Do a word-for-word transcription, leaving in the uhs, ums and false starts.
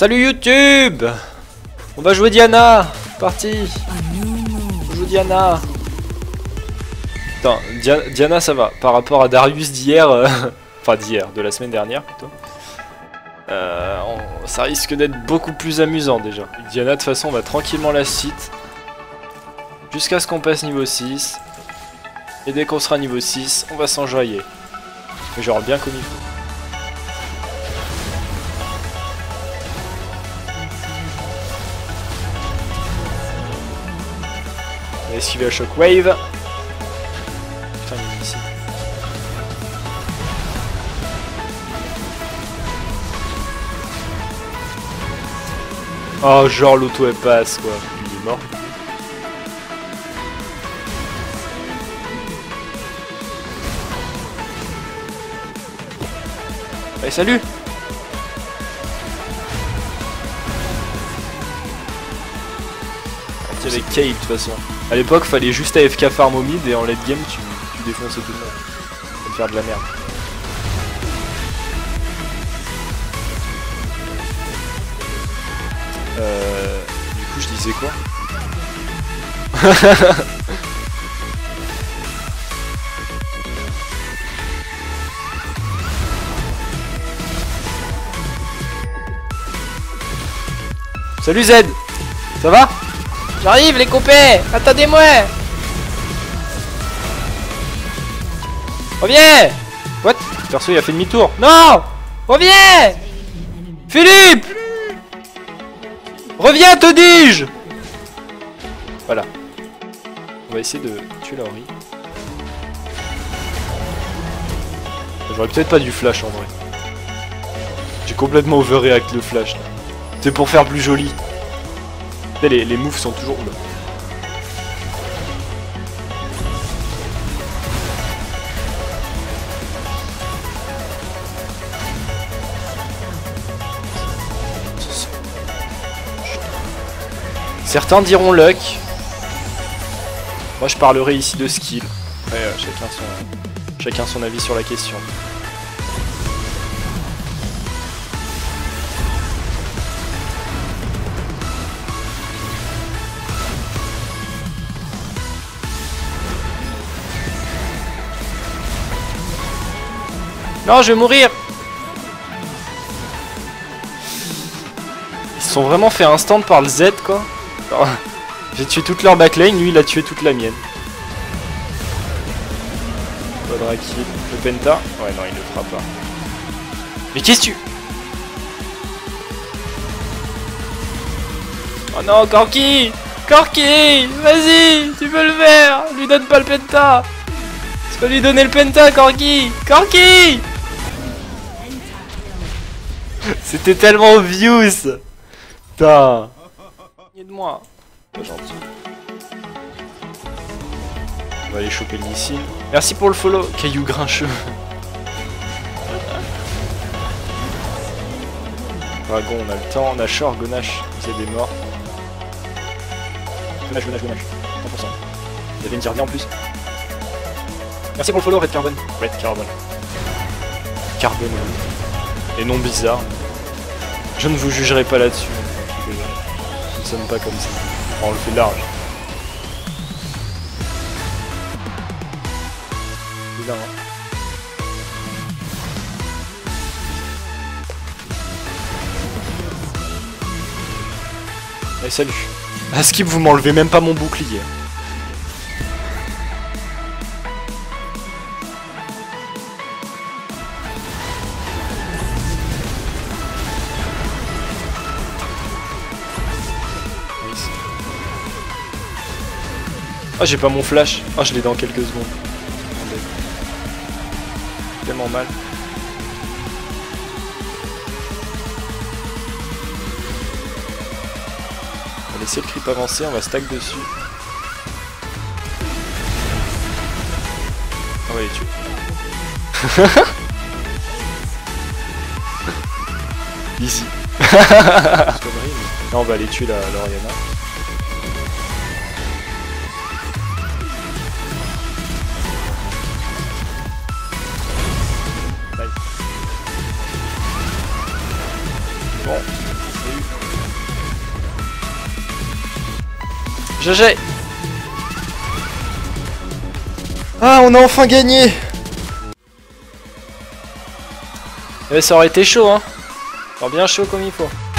Salut YouTube. On va jouer Diana. Parti. On joue Diana. Putain, Dia Diana ça va. Par rapport à Darius d'hier. Euh... enfin d'hier, de la semaine dernière plutôt. Euh, on... Ça risque d'être beaucoup plus amusant déjà. Diana de toute façon on va tranquillement la site. Jusqu'à ce qu'on passe niveau six. Et dès qu'on sera niveau six, on va s'enjoyer. Mais genre bien comme il faut. On va esquiver la shockwave. Putain, il est ici. Oh, genre l'auto elle passe quoi. Il est mort. Allez, salut! Il y avait Cave de toute façon. A l'époque, fallait juste A F K farm au mid et en late game, tu, tu défonçais tout le monde. Ça me faire de la merde. Euh. Du coup, je disais quoi? Salut Z! Ça va? J'arrive les copains! Attendez-moi! Reviens! What? Perso il a fait demi-tour. Non! Reviens! Philippe! Reviens te dis-je! Voilà. On va essayer de tuer Laurie. J'aurais peut-être pas du flash en vrai. J'ai complètement overreact le flash là. C'est pour faire plus joli. Les, les moves sont toujours... Oula. Certains diront luck. Moi je parlerai ici de skill. Après euh, chacun son, chacun son avis sur la question. Non, je vais mourir. Ils se sont vraiment fait instant par le Z quoi. J'ai tué toute leur backline, lui il a tué toute la mienne. Faudra qu'il... Le penta. Ouais non il le fera pas. Mais qu'est-ce que tu... Oh non Corki, Corki, vas-y, tu peux le faire. Lui donne pas le penta. Tu peux lui donner le penta Corki. Corki. C'était tellement obvious. Putain. Aide-moi. Pas gentil. On va aller choper le missile. Merci pour le follow. Caillou grincheux. Dragon, on a le temps. On a Short, Gonache. Vous êtes des morts. Gonache, Gonache, Gonache. cent pour cent. Il y avait une Jardia en plus. Merci pour le follow, Red Carbon. Red Carbon. Carbon. Et non bizarre. Je ne vous jugerai pas là-dessus. Nous ne sommes pas comme ça. On le fait large. Là, hein. Allez, salut. À skip, vous m'enlevez même pas mon bouclier. Ah j'ai pas mon flash. Ah je l'ai dans quelques secondes. Tellement mal. On va laisser le creep avancer, on va stack dessus. On va les tuer. Easy. Là on va aller tuer la l'Oriana. Bon. G G. Ah, on a enfin gagné. Eh, ça aurait été chaud, hein. Alors bien chaud comme il faut.